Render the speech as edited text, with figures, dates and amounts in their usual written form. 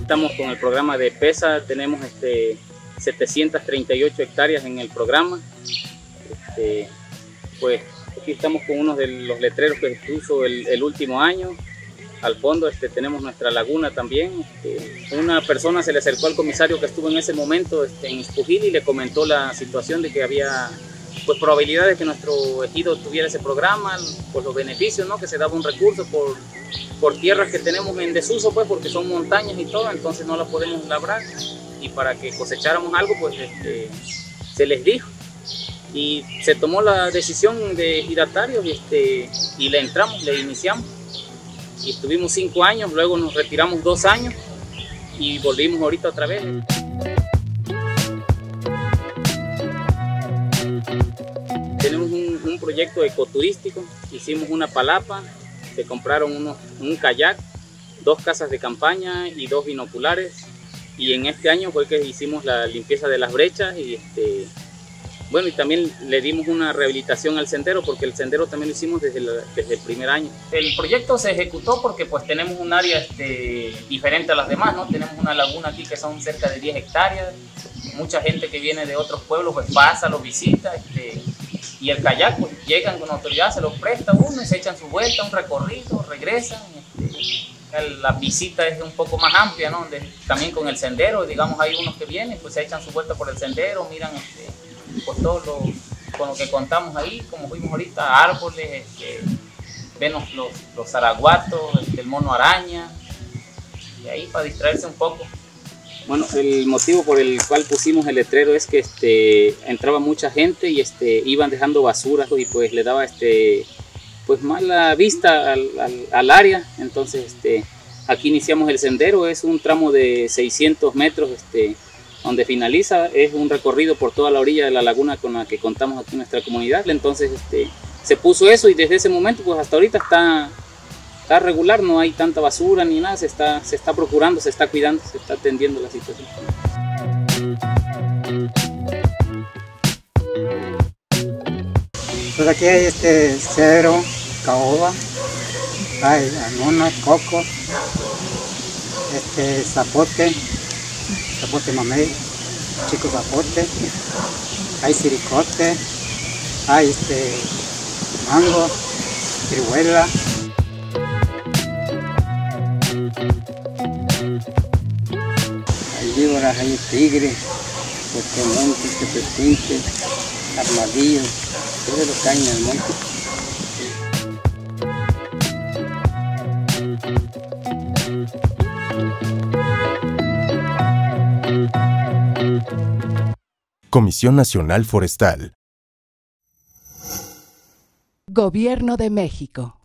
estamos con el programa de PESA, tenemos 738 hectáreas en el programa. Pues aquí estamos con uno de los letreros que se puso el último año. Al fondo tenemos nuestra laguna también. Una persona se le acercó al comisario que estuvo en ese momento en Espujil y le comentó la situación de que había pues probabilidades de que nuestro ejido tuviera ese programa, por los beneficios, ¿no? Que se daba un recurso por tierras que tenemos en desuso, pues porque son montañas y todo, entonces no las podemos labrar, y para que cosecháramos algo pues se les dijo y se tomó la decisión de ejidatarios y le entramos, le iniciamos y estuvimos 5 años, luego nos retiramos 2 años y volvimos ahorita otra vez. Tenemos un proyecto ecoturístico, hicimos una palapa, se compraron un kayak, 2 casas de campaña y 2 binoculares, y en este año fue que hicimos la limpieza de las brechas y bueno, y también le dimos una rehabilitación al sendero, porque el sendero también lo hicimos desde el primer año. El proyecto se ejecutó porque pues tenemos un área diferente a las demás, ¿no? Tenemos una laguna aquí que son cerca de 10 hectáreas, mucha gente que viene de otros pueblos pues pasa, los visita, y el kayak pues llegan con autoridad, se los presta uno y se echan su vuelta, un recorrido, regresan. La visita es un poco más amplia, ¿no? También con el sendero, digamos, hay unos que vienen, pues se echan su vuelta por el sendero, miran pues todo con lo que contamos ahí, como fuimos ahorita, árboles, ven los zaraguatos, el mono araña, y ahí para distraerse un poco. Bueno, el motivo por el cual pusimos el letrero es que entraba mucha gente y iban dejando basura y pues le daba pues mala vista al área. Entonces aquí iniciamos el sendero, es un tramo de 600 metros donde finaliza, es un recorrido por toda la orilla de la laguna con la que contamos aquí en nuestra comunidad. Entonces se puso eso y desde ese momento pues hasta ahorita está regular, no hay tanta basura ni nada, se está procurando, se está cuidando, se está atendiendo la situación. Pues aquí hay cedro, caoba, hay almona, coco, zapote mamey, chico zapote, hay siricote, hay mango, ciruela. Hay víboras, hay tigre, montes, tepepintes, armadillos, todo lo que hay en el monte. Comisión Nacional Forestal. Gobierno de México.